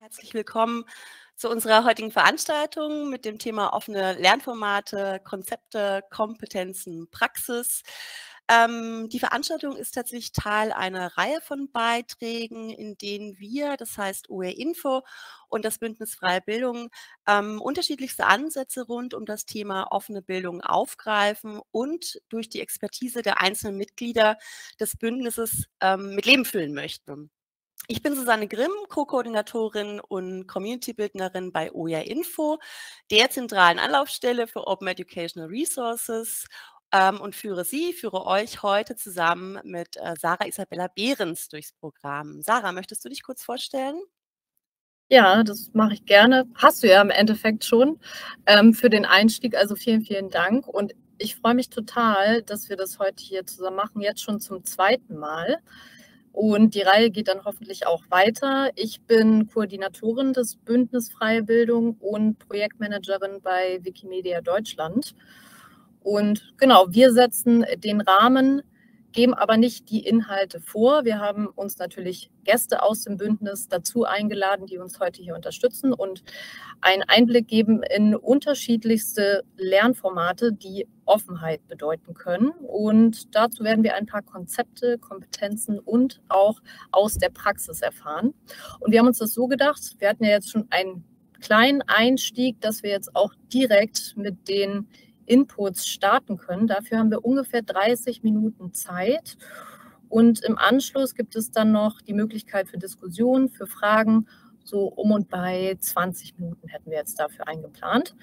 Herzlich willkommen zu unserer heutigen Veranstaltung mit dem Thema offene Lernformate, Konzepte, Kompetenzen, Praxis. Die Veranstaltung ist tatsächlich Teil einer Reihe von Beiträgen, in denen wir, das heißt OER Info und das Bündnis Freie Bildung, unterschiedlichste Ansätze rund um das Thema offene Bildung aufgreifen und durch die Expertise der einzelnen Mitglieder des Bündnisses mit Leben füllen möchten. Ich bin Susanne Grimm, Co-Koordinatorin und Community-Bildnerin bei OER Info, der zentralen Anlaufstelle für Open Educational Resources, und führe euch heute zusammen mit Sarah Isabella Behrens durchs Programm. Sarah, möchtest du dich kurz vorstellen? Ja, das mache ich gerne. Hast du ja im Endeffekt schon für den Einstieg. Also vielen, vielen Dank. Und ich freue mich total, dass wir das heute hier zusammen machen, jetzt schon zum zweiten Mal. Und die Reihe geht dann hoffentlich auch weiter. Ich bin Koordinatorin des Bündnis Freie Bildung und Projektmanagerin bei Wikimedia Deutschland. Und genau, wir setzen den Rahmen, geben aber nicht die Inhalte vor. Wir haben uns natürlich Gäste aus dem Bündnis dazu eingeladen, die uns heute hier unterstützen und einen Einblick geben in unterschiedlichste Lernformate, die Offenheit bedeuten können. Und dazu werden wir ein paar Konzepte, Kompetenzen und auch aus der Praxis erfahren. Und wir haben uns das so gedacht, wir hatten ja jetzt schon einen kleinen Einstieg, dass wir jetzt auch direkt mit den Inputs starten können. Dafür haben wir ungefähr 30 Minuten Zeit. Und im Anschluss gibt es dann noch die Möglichkeit für Diskussionen, für Fragen. So um und bei 20 Minuten hätten wir jetzt dafür eingeplant.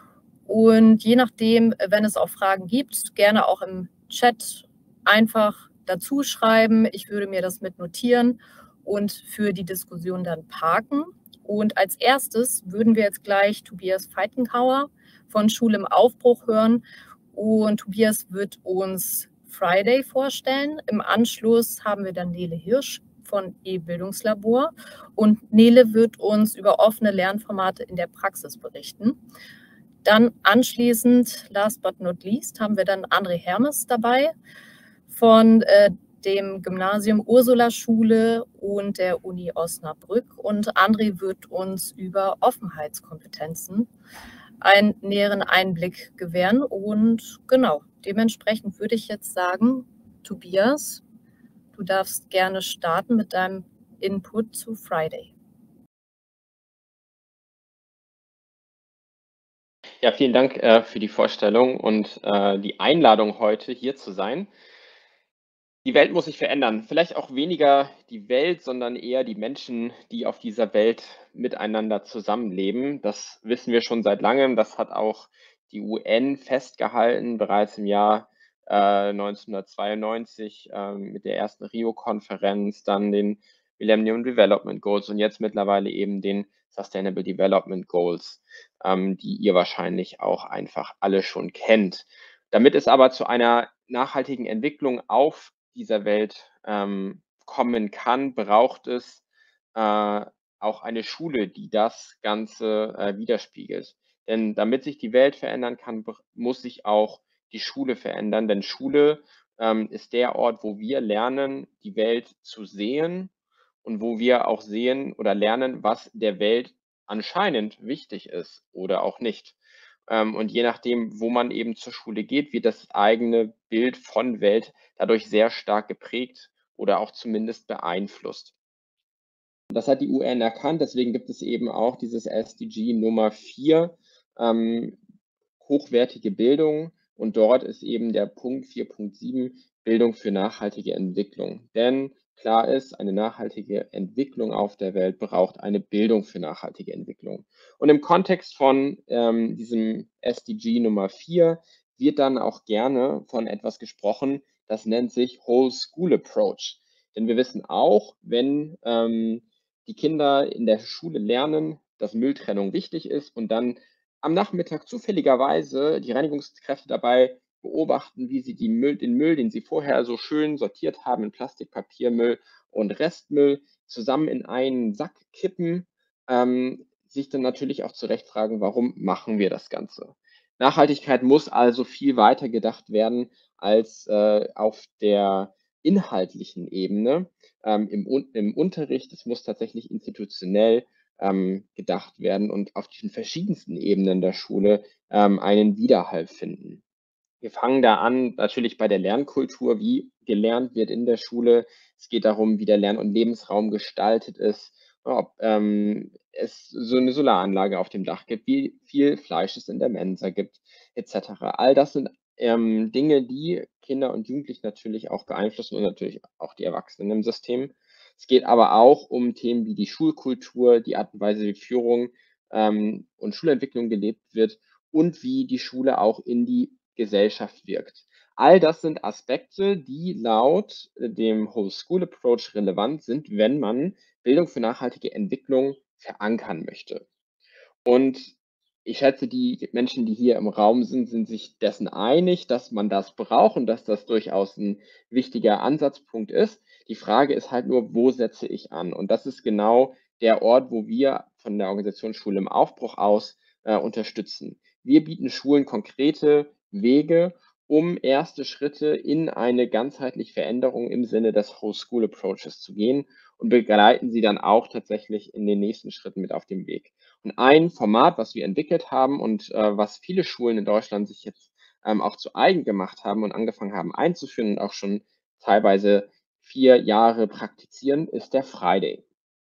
Und je nachdem, wenn es auch Fragen gibt, gerne auch im Chat einfach dazu schreiben. Ich würde mir das mit notieren und für die Diskussion dann parken. Und als erstes würden wir jetzt gleich Tobias Feitenkauer von Schule im Aufbruch hören. Und Tobias wird uns Friday vorstellen. Im Anschluss haben wir dann Nele Hirsch von E-Bildungslabor. Und Nele wird uns über offene Lernformate in der Praxis berichten. Dann anschließend, last but not least, haben wir dann André Hermes dabei von dem Gymnasium Ursula Schule und der Uni Osnabrück. Und André wird uns über Offenheitskompetenzen einen näheren Einblick gewähren. Und genau, dementsprechend würde ich jetzt sagen, Tobias, du darfst gerne starten mit deinem Input zu Friday. Ja, vielen Dank für die Vorstellung und die Einladung, heute hier zu sein. Die Welt muss sich verändern. Vielleicht auch weniger die Welt, sondern eher die Menschen, die auf dieser Welt miteinander zusammenleben. Das wissen wir schon seit langem. Das hat auch die UN festgehalten, bereits im Jahr 1992 mit der ersten Rio-Konferenz, dann den Millennium Development Goals und jetzt mittlerweile eben den Sustainable Development Goals, die ihr wahrscheinlich auch einfach alle schon kennt. Damit es aber zu einer nachhaltigen Entwicklung auf dieser Welt kommen kann, braucht es auch eine Schule, die das Ganze widerspiegelt. Denn damit sich die Welt verändern kann, muss sich auch die Schule verändern. Denn Schule ist der Ort, wo wir lernen, die Welt zu sehen und wo wir auch sehen oder lernen, was der Welt anscheinend wichtig ist oder auch nicht. Und je nachdem, wo man eben zur Schule geht, wird das eigene Bild von Welt dadurch sehr stark geprägt oder auch zumindest beeinflusst. Das hat die UN erkannt, deswegen gibt es eben auch dieses SDG Nummer 4, hochwertige Bildung. Und dort ist eben der Punkt 4.7 Bildung für nachhaltige Entwicklung. Denn klar ist, eine nachhaltige Entwicklung auf der Welt braucht eine Bildung für nachhaltige Entwicklung. Und im Kontext von diesem SDG Nummer 4 wird dann auch gerne von etwas gesprochen, das nennt sich Whole School Approach. Denn wir wissen auch, wenn die Kinder in der Schule lernen, dass Mülltrennung wichtig ist und dann am Nachmittag zufälligerweise die Reinigungskräfte dabei beobachten, wie sie den Müll, den sie vorher so schön sortiert haben in Plastik, Papiermüll und Restmüll, zusammen in einen Sack kippen, sich dann natürlich auch zu Recht fragen, warum machen wir das Ganze? Nachhaltigkeit muss also viel weiter gedacht werden als auf der inhaltlichen Ebene im Unterricht. Es muss tatsächlich institutionell gedacht werden und auf diesen verschiedensten Ebenen der Schule einen Widerhall finden. Wir fangen da an, natürlich bei der Lernkultur, wie gelernt wird in der Schule. Es geht darum, wie der Lern- und Lebensraum gestaltet ist, ob es so eine Solaranlage auf dem Dach gibt, wie viel Fleisch es in der Mensa gibt, etc. All das sind Dinge, die Kinder und Jugendliche natürlich auch beeinflussen und natürlich auch die Erwachsenen im System. Es geht aber auch um Themen wie die Schulkultur, die Art und Weise, wie Führung und Schulentwicklung gelebt wird und wie die Schule auch in die Gesellschaft wirkt. All das sind Aspekte, die laut dem Whole School Approach relevant sind, wenn man Bildung für nachhaltige Entwicklung verankern möchte. Und ich schätze, die Menschen, die hier im Raum sind, sind sich dessen einig, dass man das braucht und dass das durchaus ein wichtiger Ansatzpunkt ist. Die Frage ist halt nur, wo setze ich an? Und das ist genau der Ort, wo wir von der Organisation Schule im Aufbruch aus unterstützen. Wir bieten Schulen konkrete Wege, um erste Schritte in eine ganzheitliche Veränderung im Sinne des Whole School Approaches zu gehen und begleiten sie dann auch tatsächlich in den nächsten Schritten mit auf dem Weg. Und ein Format, was wir entwickelt haben und was viele Schulen in Deutschland sich jetzt auch zu eigen gemacht haben und angefangen haben einzuführen und auch schon teilweise 4 Jahre praktizieren, ist der Friday.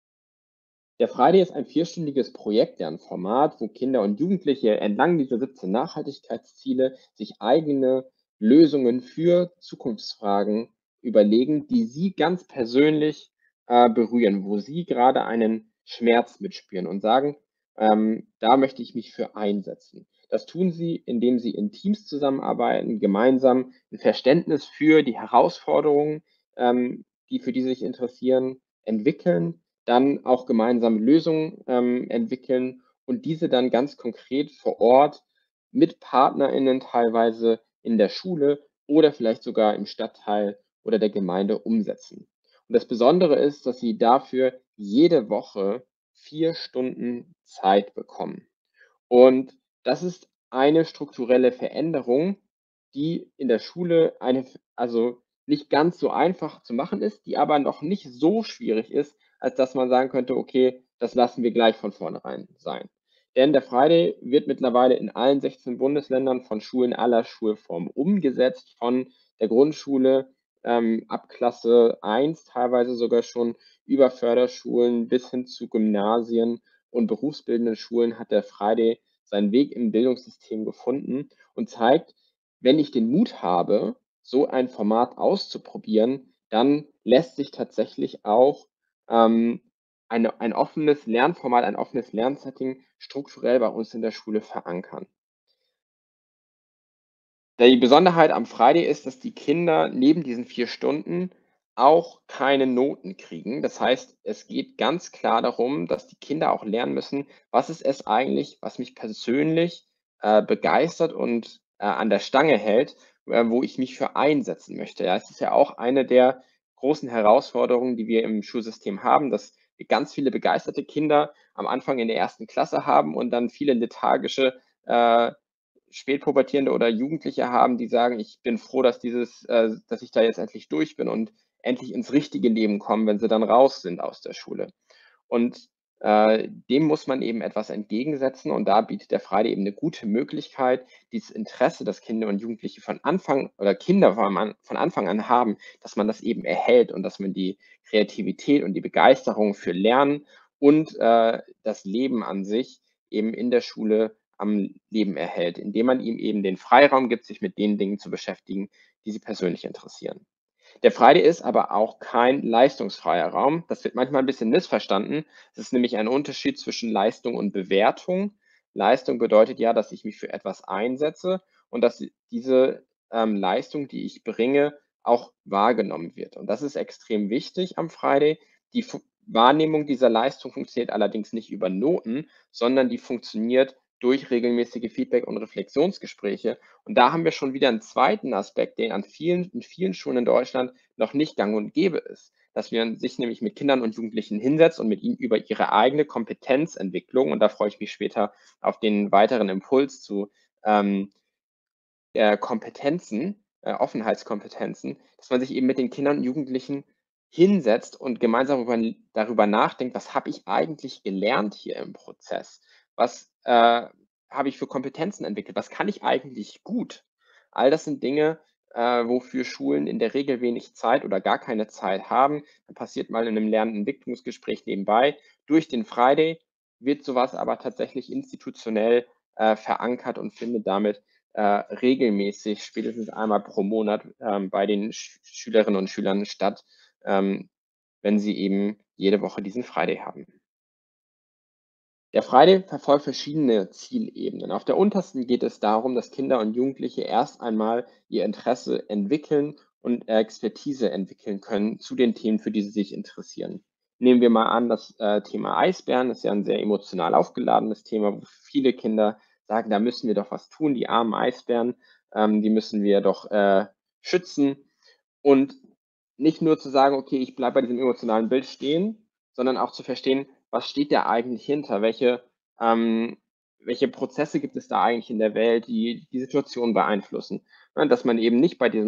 Der Friday ist ein 4-stündiges Projekt, deren Format, wo Kinder und Jugendliche entlang dieser 17 Nachhaltigkeitsziele sich eigene Lösungen für Zukunftsfragen überlegen, die sie ganz persönlich berühren, wo sie gerade einen Schmerz mitspüren und sagen, da möchte ich mich für einsetzen. Das tun sie, indem sie in Teams zusammenarbeiten, gemeinsam ein Verständnis für die Herausforderungen, für die sie sich interessieren, entwickeln, dann auch gemeinsam Lösungen entwickeln und diese dann ganz konkret vor Ort mit PartnerInnen teilweise in der Schule oder vielleicht sogar im Stadtteil oder der Gemeinde umsetzen. Und das Besondere ist, dass sie dafür jede Woche 4 Stunden Zeit bekommen. Und das ist eine strukturelle Veränderung, die in der Schule also nicht ganz so einfach zu machen ist, die aber noch nicht so schwierig ist, als dass man sagen könnte, okay, das lassen wir gleich von vornherein sein. Denn der Friday wird mittlerweile in allen 16 Bundesländern von Schulen aller Schulformen umgesetzt, von der Grundschule ab Klasse 1, teilweise sogar schon über Förderschulen bis hin zu Gymnasien und berufsbildenden Schulen hat der Friday seinen Weg im Bildungssystem gefunden und zeigt, wenn ich den Mut habe, so ein Format auszuprobieren, dann lässt sich tatsächlich auch ein offenes Lernformat, ein offenes Lernsetting strukturell bei uns in der Schule verankern. Die Besonderheit am Friday ist, dass die Kinder neben diesen 4 Stunden auch keine Noten kriegen. Das heißt, es geht ganz klar darum, dass die Kinder auch lernen müssen, was ist es eigentlich, was mich persönlich begeistert und an der Stange hält, wo ich mich für einsetzen möchte. Ja, es ist ja auch eine der großen Herausforderungen, die wir im Schulsystem haben, dass wir ganz viele begeisterte Kinder am Anfang in der 1. Klasse haben und dann viele lethargische Spätpubertierende oder Jugendliche haben, die sagen, ich bin froh, dass dass ich da jetzt endlich durch bin und endlich ins richtige Leben kommen, wenn sie dann raus sind aus der Schule. Und dem muss man eben etwas entgegensetzen und da bietet der Friday eben eine gute Möglichkeit, dieses Interesse, das Kinder und Jugendliche von Anfang oder Kinder von Anfang an haben, dass man das eben erhält und dass man die Kreativität und die Begeisterung für Lernen und das Leben an sich eben in der Schule am Leben erhält, indem man ihm eben den Freiraum gibt, sich mit den Dingen zu beschäftigen, die sie persönlich interessieren. Der Friday ist aber auch kein leistungsfreier Raum. Das wird manchmal ein bisschen missverstanden. Es ist nämlich ein Unterschied zwischen Leistung und Bewertung. Leistung bedeutet ja, dass ich mich für etwas einsetze und dass diese Leistung, die ich bringe, auch wahrgenommen wird. Und das ist extrem wichtig am Friday. Die Wahrnehmung dieser Leistung funktioniert allerdings nicht über Noten, sondern die funktioniert durch regelmäßige Feedback- und Reflexionsgespräche. Und da haben wir schon wieder einen zweiten Aspekt, der in vielen Schulen in Deutschland noch nicht gang und gäbe ist. Dass man sich nämlich mit Kindern und Jugendlichen hinsetzt und mit ihnen über ihre eigene Kompetenzentwicklung, und da freue ich mich später auf den weiteren Impuls zu Kompetenzen, Offenheitskompetenzen, dass man sich eben mit den Kindern und Jugendlichen hinsetzt und gemeinsam darüber nachdenkt, was habe ich eigentlich gelernt hier im Prozess? Was habe ich für Kompetenzen entwickelt? Was kann ich eigentlich gut? All das sind Dinge, wofür Schulen in der Regel wenig Zeit oder gar keine Zeit haben. Dann passiert mal in einem Lernentwicklungsgespräch nebenbei. Durch den Friday wird sowas aber tatsächlich institutionell verankert und findet damit regelmäßig, spätestens einmal pro Monat bei den Schülerinnen und Schülern statt, wenn sie eben jede Woche diesen Friday haben. Der Friday verfolgt verschiedene Zielebenen. Auf der untersten geht es darum, dass Kinder und Jugendliche erst einmal ihr Interesse entwickeln und Expertise entwickeln können zu den Themen, für die sie sich interessieren. Nehmen wir mal an, das Thema Eisbären ist ja ein sehr emotional aufgeladenes Thema, wo viele Kinder sagen, da müssen wir doch was tun, die armen Eisbären, die müssen wir doch schützen. Und nicht nur zu sagen, okay, ich bleibe bei diesem emotionalen Bild stehen, sondern auch zu verstehen, was steht da eigentlich hinter? Welche Prozesse gibt es da eigentlich in der Welt, die die Situation beeinflussen? Ne, dass man eben nicht bei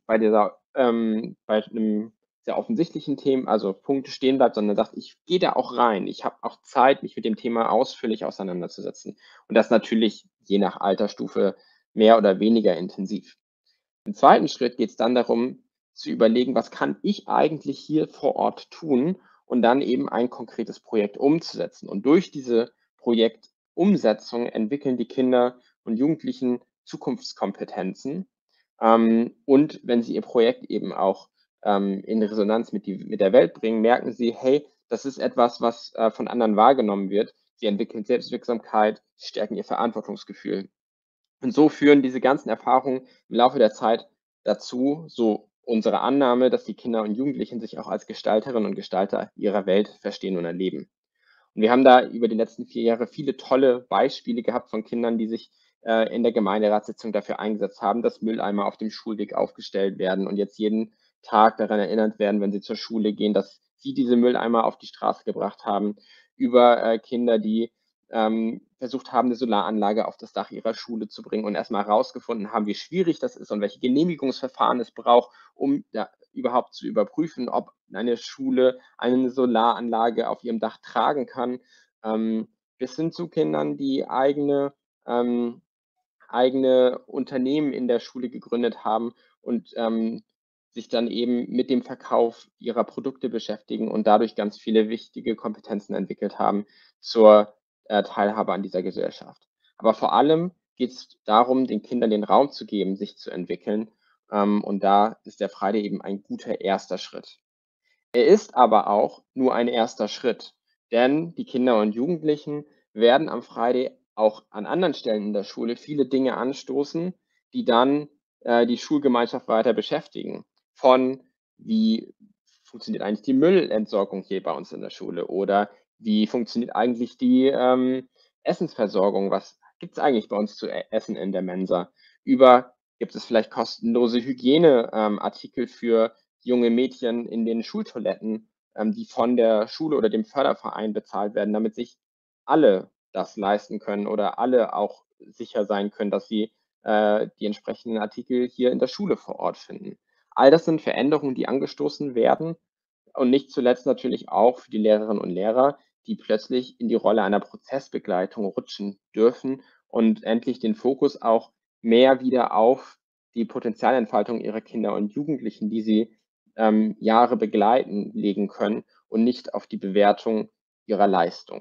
bei einem sehr offensichtlichen Thema, also Punkte stehen bleibt, sondern sagt, ich gehe da auch rein. Ich habe auch Zeit, mich mit dem Thema ausführlich auseinanderzusetzen. Und das natürlich je nach Altersstufe mehr oder weniger intensiv. Im zweiten Schritt geht es dann darum, zu überlegen, was kann ich eigentlich hier vor Ort tun und dann eben ein konkretes Projekt umzusetzen. Und durch diese Projektumsetzung entwickeln die Kinder und Jugendlichen Zukunftskompetenzen. Und wenn sie ihr Projekt eben auch in Resonanz mit der Welt bringen, merken sie, hey, das ist etwas, was von anderen wahrgenommen wird. Sie entwickeln Selbstwirksamkeit, sie stärken ihr Verantwortungsgefühl. Und so führen diese ganzen Erfahrungen im Laufe der Zeit dazu, so unsere Annahme, dass die Kinder und Jugendlichen sich auch als Gestalterinnen und Gestalter ihrer Welt verstehen und erleben. Und wir haben da über die letzten 4 Jahre viele tolle Beispiele gehabt von Kindern, die sich in der Gemeinderatssitzung dafür eingesetzt haben, dass Mülleimer auf dem Schulweg aufgestellt werden und jetzt jeden Tag daran erinnert werden, wenn sie zur Schule gehen, dass sie diese Mülleimer auf die Straße gebracht haben, über Kinder, die versucht haben, eine Solaranlage auf das Dach ihrer Schule zu bringen und erstmal herausgefunden haben, wie schwierig das ist und welche Genehmigungsverfahren es braucht, um da überhaupt zu überprüfen, ob eine Schule eine Solaranlage auf ihrem Dach tragen kann, bis hin zu Kindern, die eigene Unternehmen in der Schule gegründet haben und sich dann eben mit dem Verkauf ihrer Produkte beschäftigen und dadurch ganz viele wichtige Kompetenzen entwickelt haben zur Teilhabe an dieser Gesellschaft. Aber vor allem geht es darum, den Kindern den Raum zu geben, sich zu entwickeln. Und da ist der Friday eben ein guter erster Schritt. Er ist aber auch nur ein erster Schritt, denn die Kinder und Jugendlichen werden am Friday auch an anderen Stellen in der Schule viele Dinge anstoßen, die dann die Schulgemeinschaft weiter beschäftigen. Von wie funktioniert eigentlich die Müllentsorgung hier bei uns in der Schule oder wie funktioniert eigentlich die Essensversorgung? Was gibt es eigentlich bei uns zu essen in der Mensa? Gibt es vielleicht kostenlose Hygieneartikel für junge Mädchen in den Schultoiletten, die von der Schule oder dem Förderverein bezahlt werden, damit sich alle das leisten können oder alle auch sicher sein können, dass sie die entsprechenden Artikel hier in der Schule vor Ort finden. All das sind Veränderungen, die angestoßen werden und nicht zuletzt natürlich auch für die Lehrerinnen und Lehrer, die plötzlich in die Rolle einer Prozessbegleitung rutschen dürfen und endlich den Fokus auch mehr wieder auf die Potenzialentfaltung ihrer Kinder und Jugendlichen, die sie Jahre begleiten, legen können und nicht auf die Bewertung ihrer Leistung.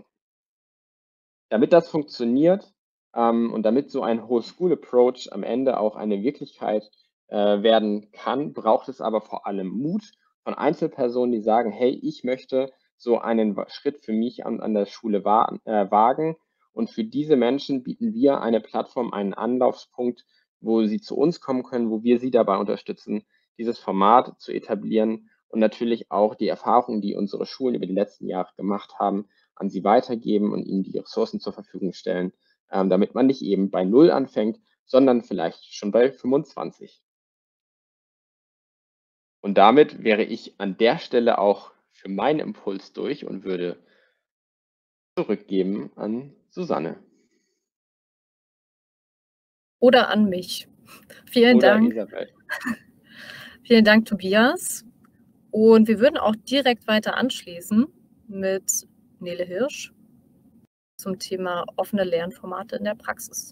Damit das funktioniert und damit so ein Whole School Approach am Ende auch eine Wirklichkeit werden kann, braucht es aber vor allem Mut von Einzelpersonen, die sagen, hey, ich möchte so einen Schritt für mich an der Schule wagen. Und für diese Menschen bieten wir eine Plattform, einen Anlaufspunkt, wo sie zu uns kommen können, wo wir sie dabei unterstützen, dieses Format zu etablieren und natürlich auch die Erfahrungen, die unsere Schulen über die letzten Jahre gemacht haben, an sie weitergeben und ihnen die Ressourcen zur Verfügung stellen, damit man nicht eben bei 0 anfängt, sondern vielleicht schon bei 25. Und damit wäre ich an der Stelle auch für meinen Impuls durch und würde zurückgeben an Susanne. Oder an mich. Vielen Oder Dank. Isabel. Vielen Dank, Tobias. Und wir würden auch direkt weiter anschließen mit Nele Hirsch zum Thema offene Lernformate in der Praxis.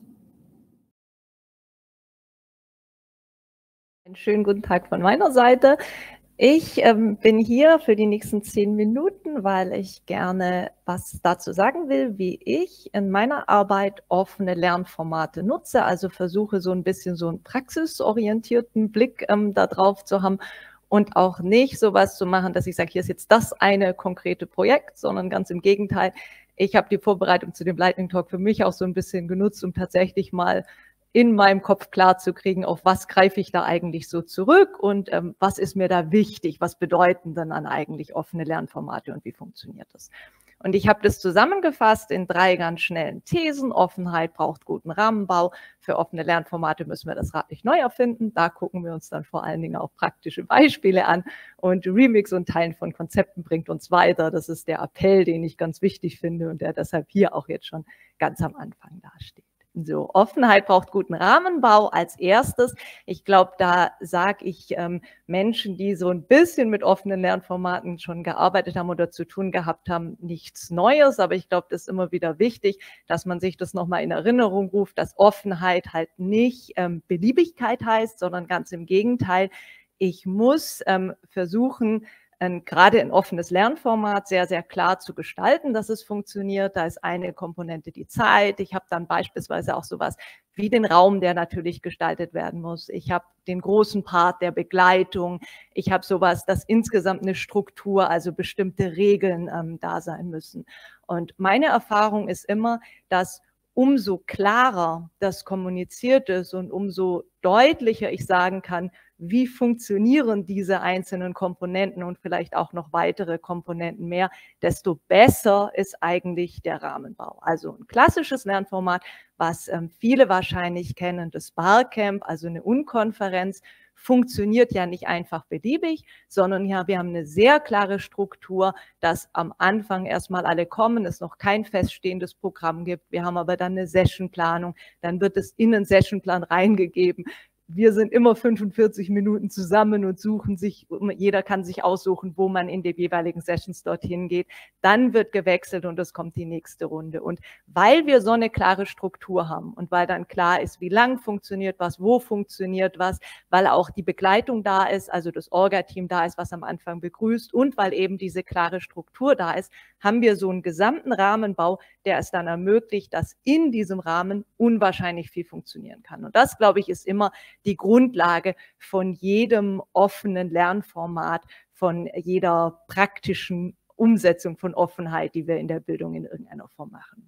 Einen schönen guten Tag von meiner Seite. Ich bin hier für die nächsten 10 Minuten, weil ich gerne was dazu sagen will, wie ich in meiner Arbeit offene Lernformate nutze. Also versuche so ein bisschen so einen praxisorientierten Blick darauf zu haben und auch nicht sowas zu machen, dass ich sage, hier ist jetzt das eine konkrete Projekt, sondern ganz im Gegenteil. Ich habe die Vorbereitung zu dem Lightning Talk für mich auch so ein bisschen genutzt, um tatsächlich mal in meinem Kopf klar zu kriegen, auf was greife ich da eigentlich so zurück und was ist mir da wichtig, was bedeuten dann eigentlich offene Lernformate und wie funktioniert das? Und ich habe das zusammengefasst in 3 ganz schnellen Thesen. Offenheit braucht guten Rahmenbau. Für offene Lernformate müssen wir das Rad nicht neu erfinden. Da gucken wir uns dann vor allen Dingen auch praktische Beispiele an. Und Remix und Teilen von Konzepten bringt uns weiter. Das ist der Appell, den ich ganz wichtig finde und der deshalb hier auch jetzt schon ganz am Anfang dasteht. So, Offenheit braucht guten Rahmenbau als erstes. Ich glaube, da sage ich Menschen, die so ein bisschen mit offenen Lernformaten schon gearbeitet haben oder zu tun gehabt haben, nichts Neues. Aber ich glaube, das ist immer wieder wichtig, dass man sich das nochmal in Erinnerung ruft, dass Offenheit halt nicht Beliebigkeit heißt, sondern ganz im Gegenteil. Ich muss versuchen, gerade ein offenes Lernformat sehr, sehr klar zu gestalten, dass es funktioniert. Da ist eine Komponente die Zeit. Ich habe dann beispielsweise auch sowas wie den Raum, der natürlich gestaltet werden muss. Ich habe den großen Part der Begleitung. Ich habe sowas, dass insgesamt eine Struktur, also bestimmte Regeln da sein müssen. Und meine Erfahrung ist immer, dass umso klarer das kommuniziert ist und umso deutlicher ich sagen kann, wie funktionieren diese einzelnen Komponenten und vielleicht auch noch weitere Komponenten mehr, desto besser ist eigentlich der Rahmenbau. Also ein klassisches Lernformat, was viele wahrscheinlich kennen, das Barcamp, also eine Unkonferenz, funktioniert ja nicht einfach beliebig, sondern ja, wir haben eine sehr klare Struktur, dass am Anfang erstmal alle kommen, es noch kein feststehendes Programm gibt. Wir haben aber dann eine Sessionplanung, dann wird es in den Sessionplan reingegeben. Wir sind immer 45 Minuten zusammen und suchen sich, jeder kann sich aussuchen, wo man in den jeweiligen Sessions dorthin geht. Dann wird gewechselt und es kommt die nächste Runde. Und weil wir so eine klare Struktur haben und weil dann klar ist, wie lang funktioniert was, wo funktioniert was, weil auch die Begleitung da ist, also das Orga-Team da ist, was am Anfang begrüßt und weil eben diese klare Struktur da ist, haben wir so einen gesamten Rahmenbau, der es dann ermöglicht, dass in diesem Rahmen unwahrscheinlich viel funktionieren kann. Und das, glaube ich, ist immer die Grundlage von jedem offenen Lernformat, von jeder praktischen Umsetzung von Offenheit, die wir in der Bildung in irgendeiner Form machen wollen.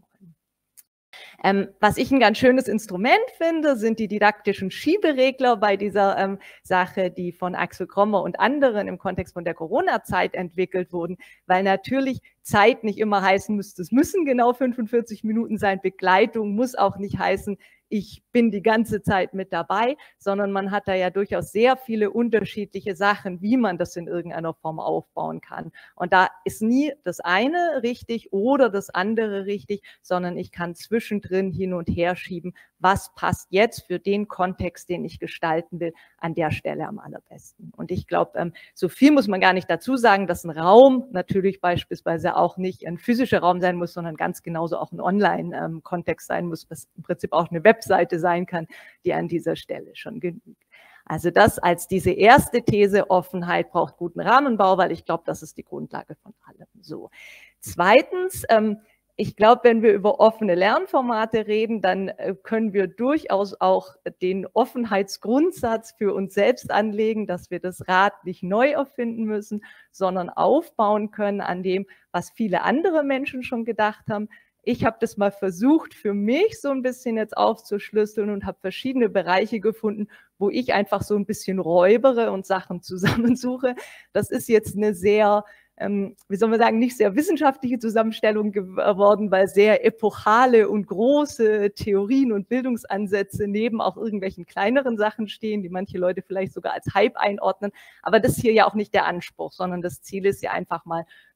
Was ich ein ganz schönes Instrument finde, sind die didaktischen Schieberegler bei dieser Sache, die von Axel Krommer und anderen im Kontext von der Corona-Zeit entwickelt wurden, weil natürlich Zeit nicht immer heißen müsste, es müssen genau 45 Minuten sein, Begleitung muss auch nicht heißen, ich bin die ganze Zeit mit dabei, sondern man hat da ja durchaus sehr viele unterschiedliche Sachen, wie man das in irgendeiner Form aufbauen kann. Und da ist nie das eine richtig oder das andere richtig, sondern ich kann zwischendrin hin und her schieben, was passt jetzt für den Kontext, den ich gestalten will, an der Stelle am allerbesten. Und ich glaube, so viel muss man gar nicht dazu sagen, dass ein Raum natürlich beispielsweise auch nicht ein physischer Raum sein muss, sondern ganz genauso auch ein Online-Kontext sein muss, was im Prinzip auch eine Webseite sein kann, die an dieser Stelle schon genügt. Also das als diese erste These, Offenheit braucht guten Rahmenbau, weil ich glaube, das ist die Grundlage von allem. So. Zweitens, ich glaube, wenn wir über offene Lernformate reden, dann können wir durchaus auch den Offenheitsgrundsatz für uns selbst anlegen, dass wir das Rad nicht neu erfinden müssen, sondern aufbauen können an dem, was viele andere Menschen schon gedacht haben. Ich habe das mal versucht, für mich so ein bisschen jetzt aufzuschlüsseln und habe verschiedene Bereiche gefunden, wo ich einfach so ein bisschen räubere und Sachen zusammensuche. Das ist jetzt eine sehr wie soll man sagen, nicht sehr wissenschaftliche Zusammenstellung geworden, weil sehr epochale und große Theorien und Bildungsansätze neben auch irgendwelchen kleineren Sachen stehen, die manche Leute vielleicht sogar als Hype einordnen. Aber das ist hier ja auch nicht der Anspruch, sondern das Ziel ist ja einfach mal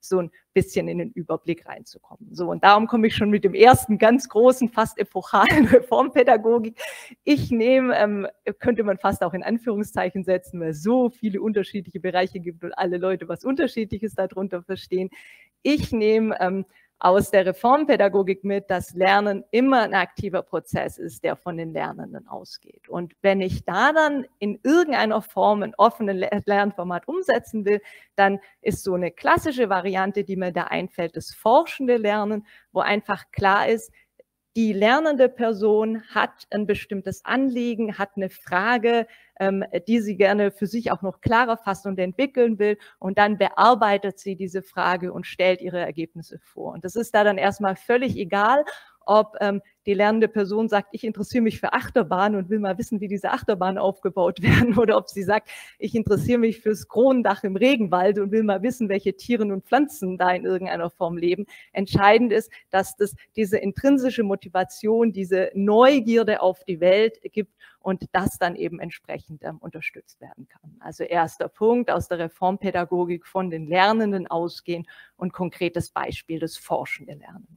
so ein bisschen in den Überblick reinzukommen. So, und darum komme ich schon mit dem ersten ganz großen, fast epochalen Reformpädagogik. Ich nehme, könnte man fast auch in Anführungszeichen setzen, weil es so viele unterschiedliche Bereiche gibt und alle Leute was Unterschiedliches darunter verstehen. Ich nehme aus der Reformpädagogik mit, dass Lernen immer ein aktiver Prozess ist, der von den Lernenden ausgeht. Und wenn ich da dann in irgendeiner Form ein offenes Lernformat umsetzen will, dann ist so eine klassische Variante, die mir da einfällt, das forschende Lernen, wo einfach klar ist, die lernende Person hat ein bestimmtes Anliegen, hat eine Frage, die sie gerne für sich auch noch klarer fasst und entwickeln will. Und dann bearbeitet sie diese Frage und stellt ihre Ergebnisse vor. Und das ist da dann erstmal völlig egal, ob die lernende Person sagt, ich interessiere mich für Achterbahnen und will mal wissen, wie diese Achterbahnen aufgebaut werden, oder ob sie sagt, ich interessiere mich fürs Kronendach im Regenwald und will mal wissen, welche Tiere und Pflanzen da in irgendeiner Form leben. Entscheidend ist, dass das diese intrinsische Motivation, diese Neugierde auf die Welt gibt und das dann eben entsprechend unterstützt werden kann. Also erster Punkt aus der Reformpädagogik, von den Lernenden ausgehen und konkretes Beispiel, das forschende Lernen.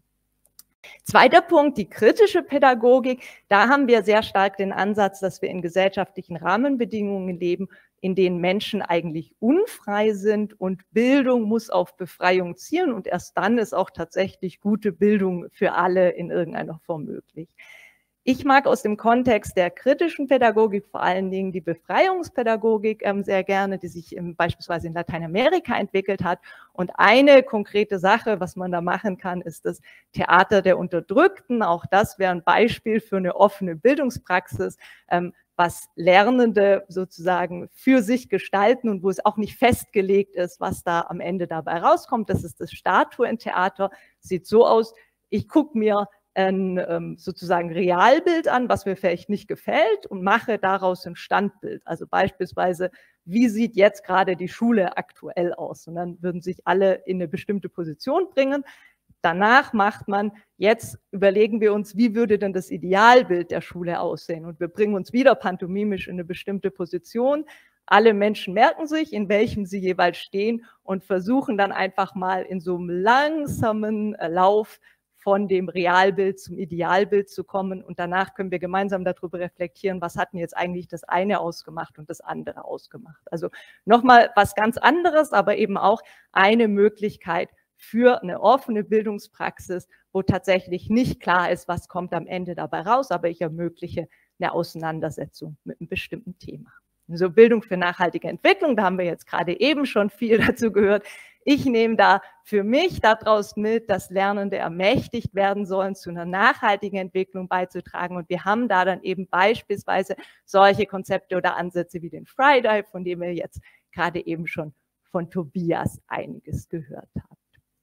Zweiter Punkt, die kritische Pädagogik. Da haben wir sehr stark den Ansatz, dass wir in gesellschaftlichen Rahmenbedingungen leben, in denen Menschen eigentlich unfrei sind und Bildung muss auf Befreiung zielen und erst dann ist auch tatsächlich gute Bildung für alle in irgendeiner Form möglich. Ich mag aus dem Kontext der kritischen Pädagogik vor allen Dingen die Befreiungspädagogik sehr gerne, die sich beispielsweise in Lateinamerika entwickelt hat. Und eine konkrete Sache, was man da machen kann, ist das Theater der Unterdrückten. Auch das wäre ein Beispiel für eine offene Bildungspraxis, was Lernende sozusagen für sich gestalten und wo es auch nicht festgelegt ist, was da am Ende dabei rauskommt. Das ist das Statuentheater. Sieht so aus, ich gucke mir ein sozusagen Realbild an, was mir vielleicht nicht gefällt und mache daraus ein Standbild. Also beispielsweise, wie sieht jetzt gerade die Schule aktuell aus? Und dann würden sich alle in eine bestimmte Position bringen. Danach macht man, jetzt überlegen wir uns, wie würde denn das Idealbild der Schule aussehen? Und wir bringen uns wieder pantomimisch in eine bestimmte Position. Alle Menschen merken sich, in welchem sie jeweils stehen und versuchen dann einfach mal in so einem langsamen Lauf von dem Realbild zum Idealbild zu kommen. Und danach können wir gemeinsam darüber reflektieren, was hat denn jetzt eigentlich das eine ausgemacht und das andere ausgemacht. Also nochmal was ganz anderes, aber eben auch eine Möglichkeit für eine offene Bildungspraxis, wo tatsächlich nicht klar ist, was kommt am Ende dabei raus, aber ich ermögliche eine Auseinandersetzung mit einem bestimmten Thema. So Bildung für nachhaltige Entwicklung, da haben wir jetzt gerade eben schon viel dazu gehört. Ich nehme da für mich daraus mit, dass Lernende ermächtigt werden sollen, zu einer nachhaltigen Entwicklung beizutragen. Und wir haben da dann eben beispielsweise solche Konzepte oder Ansätze wie den Friday, von dem wir jetzt gerade eben schon von Tobias einiges gehört haben.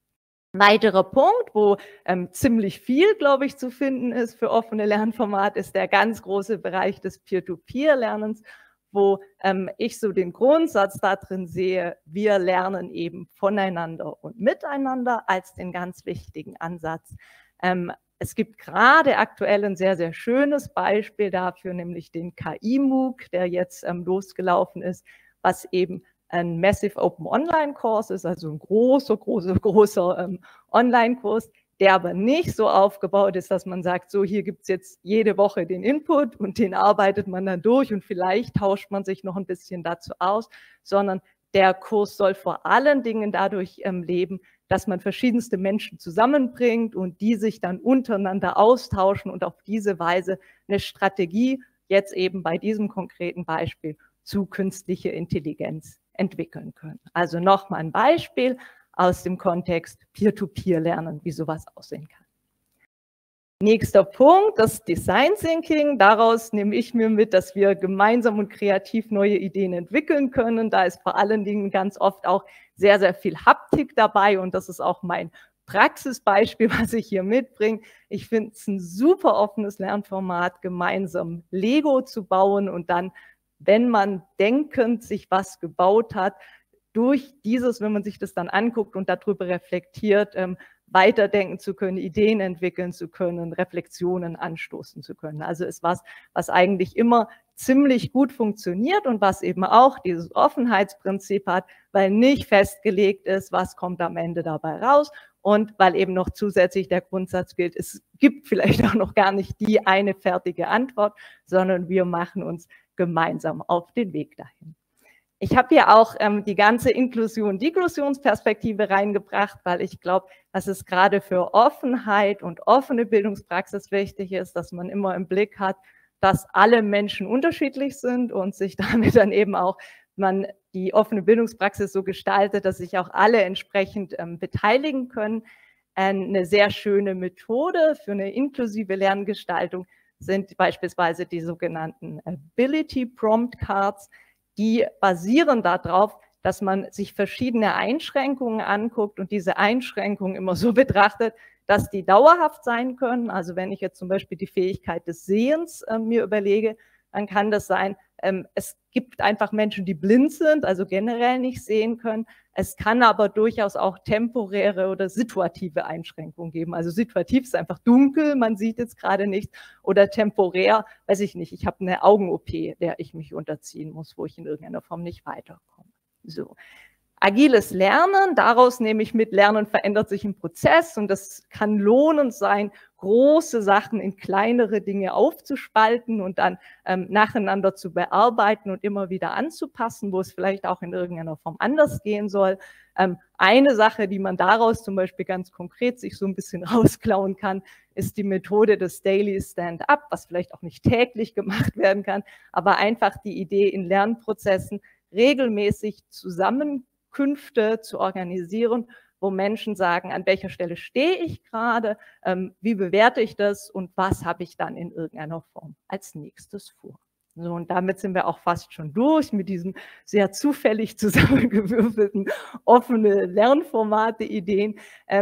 Weiterer Punkt, wo ziemlich viel, glaube ich, zu finden ist für offene Lernformat, ist der ganz große Bereich des Peer-to-Peer-Lernens, wo ich so den Grundsatz da drin sehe, wir lernen eben voneinander und miteinander als den ganz wichtigen Ansatz. Es gibt gerade aktuell ein sehr, sehr schönes Beispiel dafür, nämlich den KI-MOOC, der jetzt losgelaufen ist, was eben ein Massive Open Online Kurs ist, also ein großer Online-Kurs, der aber nicht so aufgebaut ist, dass man sagt, so hier gibt es jetzt jede Woche den Input und den arbeitet man dann durch und vielleicht tauscht man sich noch ein bisschen dazu aus, sondern der Kurs soll vor allen Dingen dadurch leben, dass man verschiedenste Menschen zusammenbringt und die sich dann untereinander austauschen und auf diese Weise eine Strategie, jetzt eben bei diesem konkreten Beispiel, zu künstlicher Intelligenz entwickeln können. Also nochmal ein Beispiel aus dem Kontext Peer-to-Peer-Lernen, wie sowas aussehen kann. Nächster Punkt, das Design Thinking. Daraus nehme ich mir mit, dass wir gemeinsam und kreativ neue Ideen entwickeln können. Da ist vor allen Dingen ganz oft auch sehr, sehr viel Haptik dabei und das ist auch mein Praxisbeispiel, was ich hier mitbringe. Ich finde es ein super offenes Lernformat, gemeinsam Lego zu bauen und dann, wenn man denkend sich was gebaut hat, durch dieses, wenn man sich das dann anguckt und darüber reflektiert, weiterdenken zu können, Ideen entwickeln zu können, Reflexionen anstoßen zu können. Also ist was eigentlich immer ziemlich gut funktioniert und was eben auch dieses Offenheitsprinzip hat, weil nicht festgelegt ist, was kommt am Ende dabei raus und weil eben noch zusätzlich der Grundsatz gilt, es gibt vielleicht auch noch gar nicht die eine fertige Antwort, sondern wir machen uns gemeinsam auf den Weg dahin. Ich habe hier auch die ganze Inklusion-Deglusionsperspektive reingebracht, weil ich glaube, dass es gerade für Offenheit und offene Bildungspraxis wichtig ist, dass man immer im Blick hat, dass alle Menschen unterschiedlich sind und sich damit dann eben auch man die offene Bildungspraxis so gestaltet, dass sich auch alle entsprechend beteiligen können. Eine sehr schöne Methode für eine inklusive Lerngestaltung sind beispielsweise die sogenannten Ability Prompt Cards. Die basieren darauf, dass man sich verschiedene Einschränkungen anguckt und diese Einschränkungen immer so betrachtet, dass die dauerhaft sein können. Also wenn ich jetzt zum Beispiel die Fähigkeit des Sehens mir überlege, dann kann das sein, es gibt einfach Menschen, die blind sind, also generell nicht sehen können. Es kann aber durchaus auch temporäre oder situative Einschränkungen geben. Also situativ ist einfach dunkel, man sieht jetzt gerade nichts. Oder temporär, weiß ich nicht, ich habe eine Augen-OP, der ich mich unterziehen muss, wo ich in irgendeiner Form nicht weiterkomme. So. Agiles Lernen, daraus nehme ich mit, Lernen verändert sich im Prozess und das kann lohnend sein, große Sachen in kleinere Dinge aufzuspalten und dann nacheinander zu bearbeiten und immer wieder anzupassen, wo es vielleicht auch in irgendeiner Form anders gehen soll. Eine Sache, die man daraus zum Beispiel ganz konkret sich so ein bisschen rausklauen kann, ist die Methode des Daily Stand-up, was vielleicht auch nicht täglich gemacht werden kann, aber einfach die Idee in Lernprozessen regelmäßig Zusammenkünfte zu organisieren, wo Menschen sagen, an welcher Stelle stehe ich gerade, wie bewerte ich das und was habe ich dann in irgendeiner Form als nächstes vor. So, und damit sind wir auch fast schon durch mit diesen sehr zufällig zusammengewürfelten offene Lernformate-Ideen.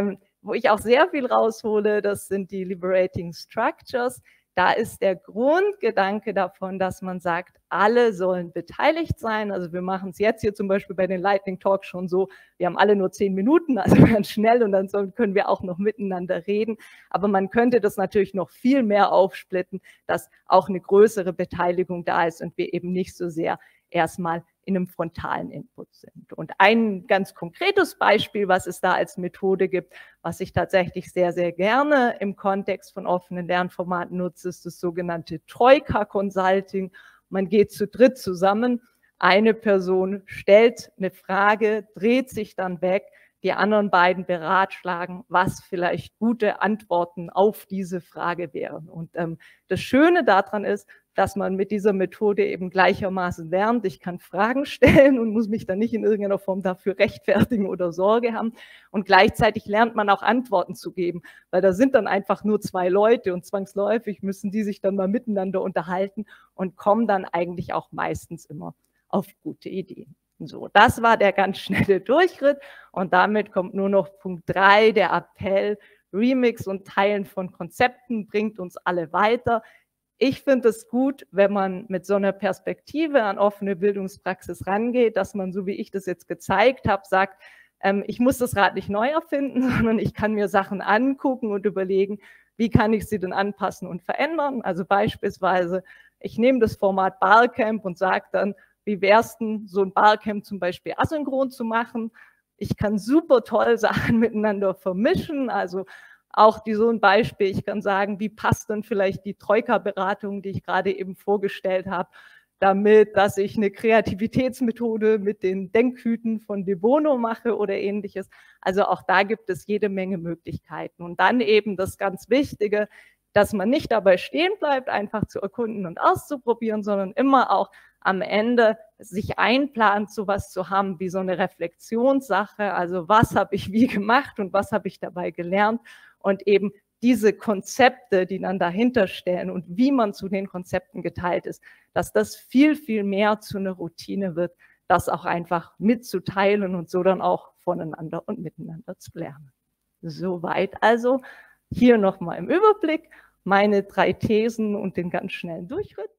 Wo ich auch sehr viel raushole, das sind die Liberating Structures. Da ist der Grundgedanke davon, dass man sagt, alle sollen beteiligt sein. Also wir machen es jetzt hier zum Beispiel bei den Lightning Talks schon so, wir haben alle nur 10 Minuten, also ganz schnell und dann können wir auch noch miteinander reden. Aber man könnte das natürlich noch viel mehr aufsplitten, dass auch eine größere Beteiligung da ist und wir eben nicht so sehr erstmal in einem frontalen Input sind. Und ein ganz konkretes Beispiel, was es da als Methode gibt, was ich tatsächlich sehr, sehr gerne im Kontext von offenen Lernformaten nutze, ist das sogenannte Troika Consulting. Man geht zu dritt zusammen, eine Person stellt eine Frage, dreht sich dann weg, die anderen beiden beratschlagen, was vielleicht gute Antworten auf diese Frage wären. Und das Schöne daran ist, dass man mit dieser Methode eben gleichermaßen lernt. Ich kann Fragen stellen und muss mich dann nicht in irgendeiner Form dafür rechtfertigen oder Sorge haben. Und gleichzeitig lernt man auch Antworten zu geben, weil da sind dann einfach nur 2 Leute und zwangsläufig müssen die sich dann mal miteinander unterhalten und kommen dann eigentlich auch meistens immer auf gute Ideen. So, das war der ganz schnelle Durchritt und damit kommt nur noch Punkt 3, der Appell, Remix und Teilen von Konzepten bringt uns alle weiter. Ich finde es gut, wenn man mit so einer Perspektive an offene Bildungspraxis rangeht, dass man, so wie ich das jetzt gezeigt habe, sagt, ich muss das Rad nicht neu erfinden, sondern ich kann mir Sachen angucken und überlegen, wie kann ich sie denn anpassen und verändern. Also beispielsweise, ich nehme das Format Barcamp und sage dann, wie wäre es denn, so ein Barcamp zum Beispiel asynchron zu machen? Ich kann super toll Sachen miteinander vermischen, also auch so ein Beispiel, ich kann sagen, wie passt denn vielleicht die Troika-Beratung, die ich gerade eben vorgestellt habe, damit, dass ich eine Kreativitätsmethode mit den Denkhüten von De Bono mache oder ähnliches. Also auch da gibt es jede Menge Möglichkeiten. Und dann eben das ganz Wichtige, dass man nicht dabei stehen bleibt, einfach zu erkunden und auszuprobieren, sondern immer auch am Ende sich einplant, sowas zu haben wie so eine Reflexionssache. Also was habe ich wie gemacht und was habe ich dabei gelernt? Und eben diese Konzepte, die dann dahinter stehen und wie man zu den Konzepten geteilt ist, dass das viel, viel mehr zu einer Routine wird, das auch einfach mitzuteilen und so dann auch voneinander und miteinander zu lernen. Soweit also. Hier nochmal im Überblick meine 3 Thesen und den ganz schnellen Durchritt.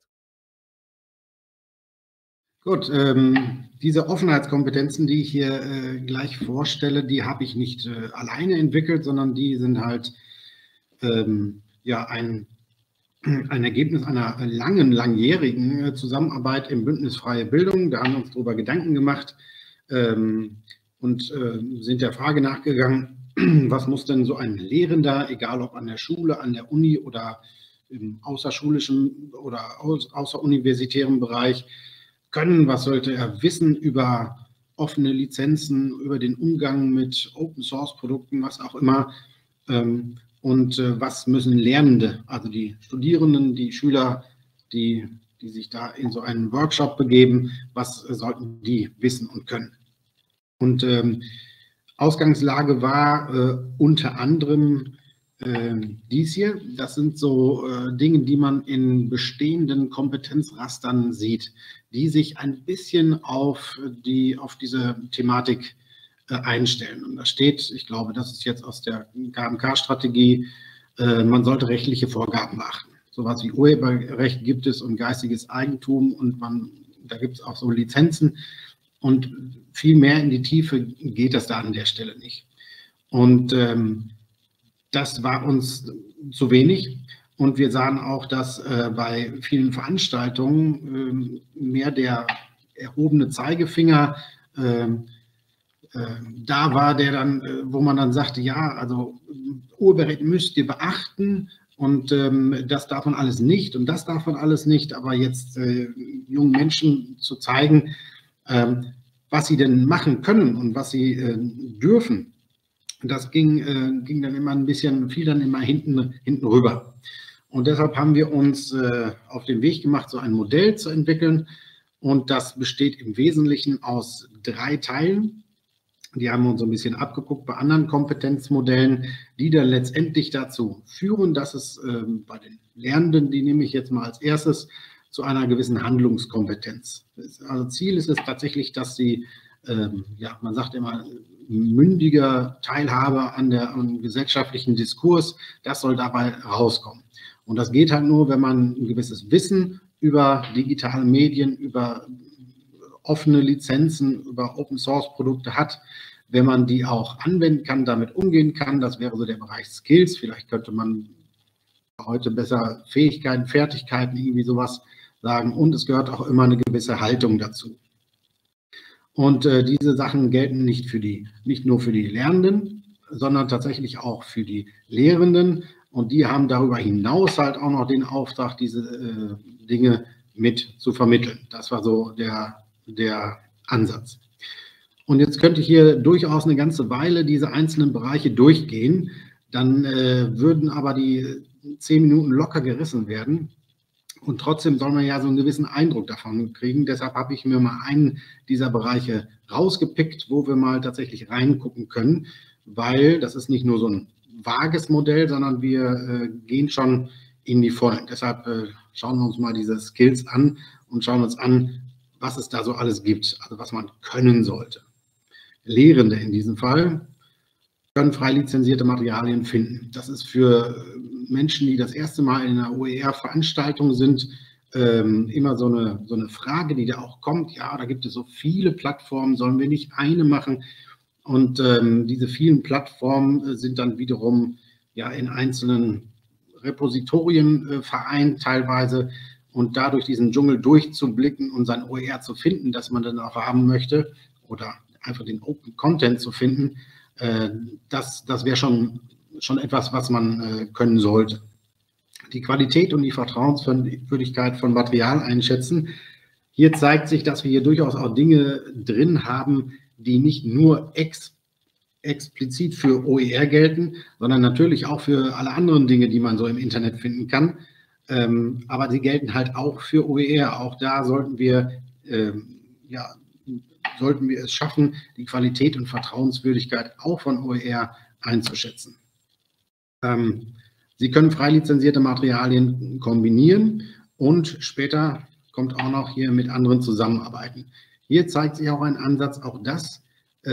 Gut, diese Offenheitskompetenzen, die ich hier gleich vorstelle, die habe ich nicht alleine entwickelt, sondern die sind halt ja ein ein Ergebnis einer langjährigen Zusammenarbeit im Bündnis Freie Bildung. Da haben wir uns darüber Gedanken gemacht und sind der Frage nachgegangen, was muss denn so ein Lehrender, egal ob an der Schule, an der Uni oder im außerschulischen oder außeruniversitären Bereich, können, was sollte er wissen über offene Lizenzen, über den Umgang mit Open-Source-Produkten, was auch immer. Und was müssen Lernende, also die Studierenden, die Schüler, die sich da in so einen Workshop begeben, was sollten die wissen und können. Und Ausgangslage war unter anderem dies hier. Das sind so Dinge, die man in bestehenden Kompetenzrastern sieht, die sich ein bisschen auf diese Thematik einstellen. Und da steht, ich glaube, das ist jetzt aus der KMK-Strategie, man sollte rechtliche Vorgaben beachten. Sowas wie Urheberrecht gibt es und geistiges Eigentum und da gibt es auch so Lizenzen und viel mehr in die Tiefe geht das da an der Stelle nicht. Und das war uns zu wenig und wir sahen auch, dass bei vielen Veranstaltungen mehr der erhobene Zeigefinger da war, der dann, wo man dann sagte, ja, also Urheberrecht müsst ihr beachten und das darf man alles nicht und das darf man alles nicht, aber jetzt jungen Menschen zu zeigen, was sie denn machen können und was sie dürfen, das ging dann immer ein bisschen, fiel dann immer hinten rüber. Und deshalb haben wir uns auf den Weg gemacht, so ein Modell zu entwickeln und das besteht im Wesentlichen aus 3 Teilen. Die haben wir uns so ein bisschen abgeguckt bei anderen Kompetenzmodellen, die dann letztendlich dazu führen, dass es bei den Lernenden, die nehme ich jetzt mal als erstes, zu einer gewissen Handlungskompetenz ist. Also Ziel ist es tatsächlich, dass sie, ja, man sagt immer, mündiger Teilhabe am gesellschaftlichen Diskurs, das soll dabei rauskommen. Und das geht halt nur, wenn man ein gewisses Wissen über digitale Medien, über offene Lizenzen, über Open-Source-Produkte hat, wenn man die auch anwenden kann, damit umgehen kann. Das wäre so der Bereich Skills. Vielleicht könnte man heute besser Fähigkeiten, Fertigkeiten, irgendwie sowas sagen. Und es gehört auch immer eine gewisse Haltung dazu. Und diese Sachen gelten nicht nur für die Lernenden, sondern tatsächlich auch für die Lehrenden. Und die haben darüber hinaus halt auch noch den Auftrag, diese Dinge mit zu vermitteln. Das war so der Ansatz. Und jetzt könnte ich hier durchaus eine ganze Weile diese einzelnen Bereiche durchgehen. Dann würden aber die 10 Minuten locker gerissen werden. Und trotzdem soll man ja so einen gewissen Eindruck davon kriegen. Deshalb habe ich mir mal einen dieser Bereiche rausgepickt, wo wir mal tatsächlich reingucken können, weil das ist nicht nur so ein vages Modell, sondern wir gehen schon in die Vollen. Deshalb schauen wir uns mal diese Skills an und schauen uns an, was es da so alles gibt, also was man können sollte. Lehrende in diesem Fall können frei lizenzierte Materialien finden. Das ist für Menschen, die das erste Mal in einer OER-Veranstaltung sind, immer so eine Frage, die da auch kommt. Ja, da gibt es so viele Plattformen, sollen wir nicht eine machen? Und diese vielen Plattformen sind dann wiederum ja in einzelnen Repositorien vereint teilweise. Und dadurch diesen Dschungel durchzublicken und sein OER zu finden, das man dann auch haben möchte, oder einfach den Open Content zu finden, das wäre schon etwas, was man können sollte. Die Qualität und die Vertrauenswürdigkeit von Material einschätzen. Hier zeigt sich, dass wir hier durchaus auch Dinge drin haben, die nicht nur explizit für OER gelten, sondern natürlich auch für alle anderen Dinge, die man so im Internet finden kann. Aber sie gelten halt auch für OER. Auch da sollten wir es schaffen, die Qualität und Vertrauenswürdigkeit auch von OER einzuschätzen. Sie können frei lizenzierte Materialien kombinieren und später kommt auch noch hier mit anderen zusammenarbeiten. Hier zeigt sich auch ein Ansatz, auch das,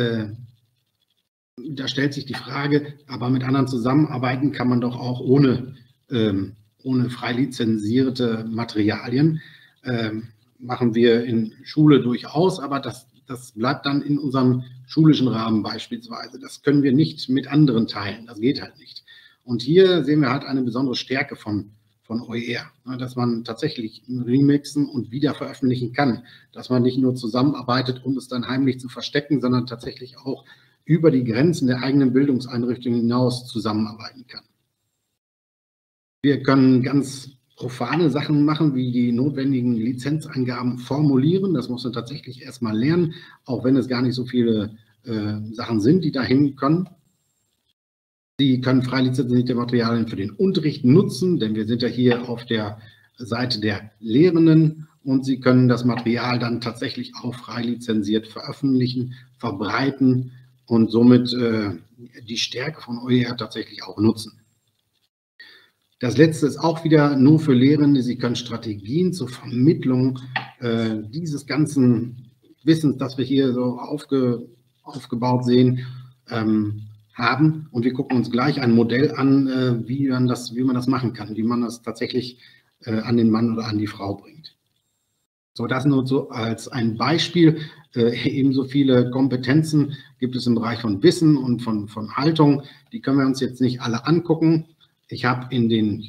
da stellt sich die Frage, aber mit anderen zusammenarbeiten kann man doch auch ohne frei lizenzierte Materialien. Machen wir in Schule durchaus, aber das bleibt dann in unserem schulischen Rahmen beispielsweise. Das können wir nicht mit anderen teilen, das geht halt nicht. Und hier sehen wir halt eine besondere Stärke von von OER, dass man tatsächlich remixen und wieder veröffentlichen kann, dass man nicht nur zusammenarbeitet, um es dann heimlich zu verstecken, sondern tatsächlich auch über die Grenzen der eigenen Bildungseinrichtung hinaus zusammenarbeiten kann. Wir können ganz profane Sachen machen, wie die notwendigen Lizenzangaben formulieren. Das muss man tatsächlich erstmal lernen, auch wenn es gar nicht so viele Sachen sind, die dahin können. Sie können frei lizenzierte Materialien für den Unterricht nutzen, denn wir sind ja hier auf der Seite der Lehrenden, und Sie können das Material dann tatsächlich auch frei lizenziert veröffentlichen, verbreiten und somit die Stärke von OER tatsächlich auch nutzen. Das letzte ist auch wieder nur für Lehrende. Sie können Strategien zur Vermittlung dieses ganzen Wissens, das wir hier so aufgebaut sehen, haben. Und wir gucken uns gleich ein Modell an, wie man das machen kann, wie man das tatsächlich an den Mann oder an die Frau bringt. So, das nur so als ein Beispiel. Ebenso viele Kompetenzen gibt es im Bereich von Wissen und von Haltung. Die können wir uns jetzt nicht alle angucken. Ich habe in den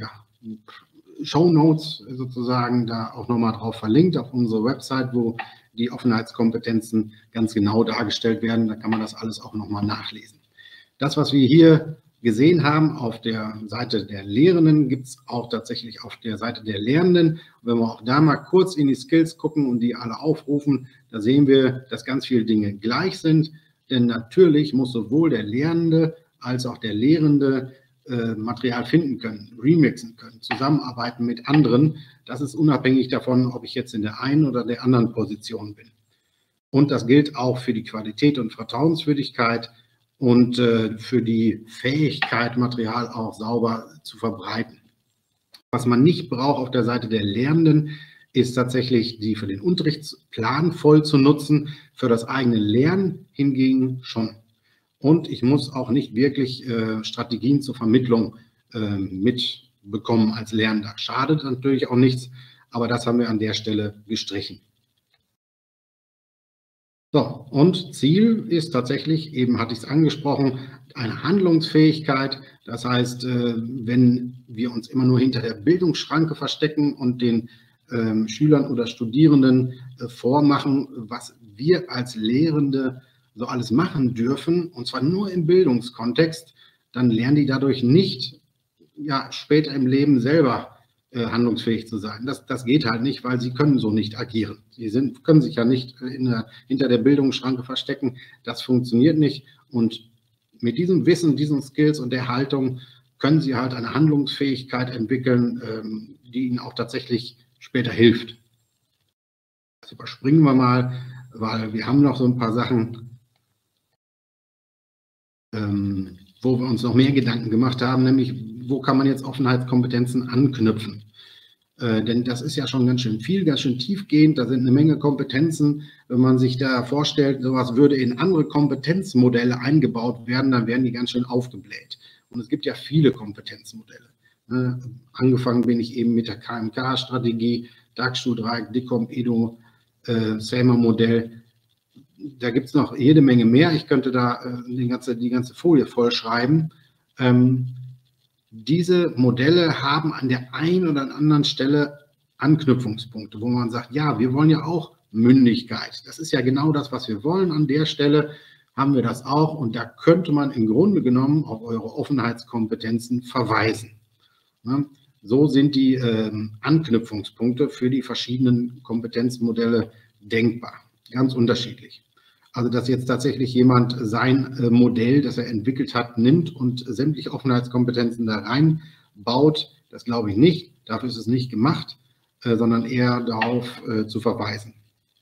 Shownotes sozusagen da auch nochmal drauf verlinkt, auf unsere Website, wo die Offenheitskompetenzen ganz genau dargestellt werden. Da kann man das alles auch nochmal nachlesen. Das, was wir hier gesehen haben auf der Seite der Lehrenden, gibt es auch tatsächlich auf der Seite der Lernenden. Und wenn wir auch da mal kurz in die Skills gucken und die alle aufrufen, da sehen wir, dass ganz viele Dinge gleich sind. Denn natürlich muss sowohl der Lernende als auch der Lehrende Material finden können, remixen können, zusammenarbeiten mit anderen. Das ist unabhängig davon, ob ich jetzt in der einen oder der anderen Position bin. Und das gilt auch für die Qualität und Vertrauenswürdigkeit und für die Fähigkeit, Material auch sauber zu verbreiten. Was man nicht braucht auf der Seite der Lernenden, ist tatsächlich die für den Unterrichtsplan voll zu nutzen, für das eigene Lernen hingegen schon. Und ich muss auch nicht wirklich Strategien zur Vermittlung mitbekommen als Lernender. Schadet natürlich auch nichts, aber das haben wir an der Stelle gestrichen. So, und Ziel ist tatsächlich, eben hatte ich es angesprochen, eine Handlungsfähigkeit. Das heißt, wenn wir uns immer nur hinter der Bildungsschranke verstecken und den Schülern oder Studierenden vormachen, was wir als Lehrende so alles machen dürfen, und zwar nur im Bildungskontext, dann lernen die dadurch nicht später im Leben selber handlungsfähig zu sein. Das geht halt nicht, weil sie können so nicht agieren. Sie können sich ja nicht hinter der Bildungsschranke verstecken. Das funktioniert nicht. Und mit diesem Wissen, diesen Skills und der Haltung können sie halt eine Handlungsfähigkeit entwickeln, die ihnen auch tatsächlich später hilft. Das überspringen wir mal, weil wir haben noch so ein paar Sachen, wo wir uns noch mehr Gedanken gemacht haben, nämlich wo kann man jetzt Offenheitskompetenzen anknüpfen? Denn das ist ja schon ganz schön viel, ganz schön tiefgehend. Da sind eine Menge Kompetenzen. Wenn man sich da vorstellt, sowas würde in andere Kompetenzmodelle eingebaut werden, dann werden die ganz schön aufgebläht. Und es gibt ja viele Kompetenzmodelle. Angefangen bin ich eben mit der KMK-Strategie, DAX-Stuhl-Dreieck, DICOM, EDO, SAMR-Modell. Da gibt es noch jede Menge mehr. Ich könnte da die ganze Folie vollschreiben. Diese Modelle haben an der einen oder anderen Stelle Anknüpfungspunkte, wo man sagt, ja, wir wollen ja auch Mündigkeit. Das ist ja genau das, was wir wollen. An der Stelle haben wir das auch, und da könnte man im Grunde genommen auf eure Offenheitskompetenzen verweisen. So sind die Anknüpfungspunkte für die verschiedenen Kompetenzmodelle denkbar, ganz unterschiedlich. Also, dass jetzt tatsächlich jemand sein Modell, das er entwickelt hat, nimmt und sämtliche Offenheitskompetenzen da reinbaut, das glaube ich nicht. Dafür ist es nicht gemacht, sondern eher darauf zu verweisen.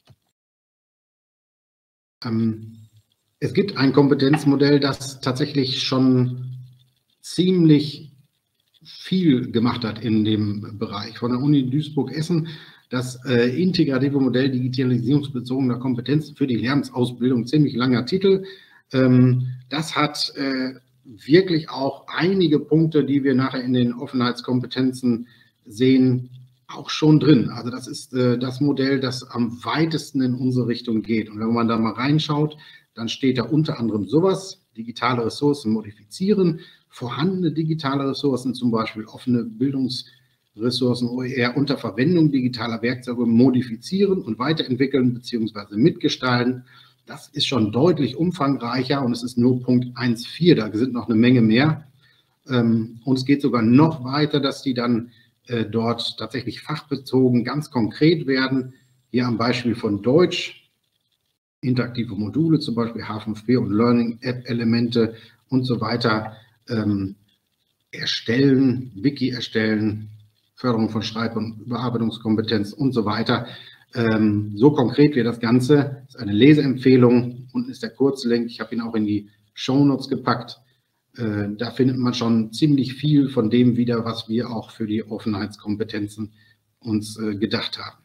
Es gibt ein Kompetenzmodell, das tatsächlich schon ziemlich viel gemacht hat in dem Bereich. Von der Uni Duisburg-Essen, das integrative Modell digitalisierungsbezogener Kompetenzen für die Lehramtsausbildung, ziemlich langer Titel. Das hat wirklich auch einige Punkte, die wir nachher in den Offenheitskompetenzen sehen, auch schon drin. Also das ist das Modell, das am weitesten in unsere Richtung geht. Und wenn man da mal reinschaut, dann steht da unter anderem sowas: digitale Ressourcen modifizieren, vorhandene digitale Ressourcen, zum Beispiel offene Bildungswege Ressourcen OER unter Verwendung digitaler Werkzeuge modifizieren und weiterentwickeln bzw. mitgestalten. Das ist schon deutlich umfangreicher und es ist nur Punkt 1.4, da sind noch eine Menge mehr. Und es geht sogar noch weiter, dass die dann dort tatsächlich fachbezogen ganz konkret werden. Hier am Beispiel von Deutsch, interaktive Module, zum Beispiel H5P und Learning-App-Elemente und so weiter erstellen, Wiki erstellen, Förderung von Schreib- und Überarbeitungskompetenz und so weiter. So konkret wird das Ganze. Das ist eine Leseempfehlung. Unten ist der Kurzlink. Ich habe ihn auch in die Shownotes gepackt. Da findet man schon ziemlich viel von dem wieder, was wir auch für die Offenheitskompetenzen uns gedacht haben.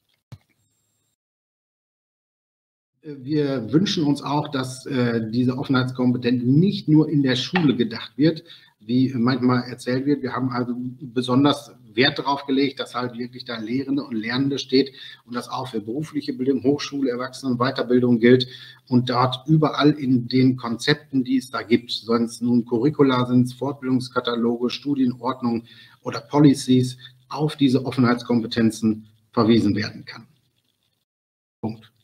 Wir wünschen uns auch, dass diese Offenheitskompetenz nicht nur in der Schule gedacht wird, wie manchmal erzählt wird. Wir haben also besonders Wert darauf gelegt, dass halt wirklich da Lehrende und Lernende steht und das auch für berufliche Bildung, Hochschule, Erwachsenen- und Weiterbildung gilt und dort überall in den Konzepten, die es da gibt, sonst nun Curricula sind, Fortbildungskataloge, Studienordnungen oder Policies, auf diese Offenheitskompetenzen verwiesen werden kann. Punkt.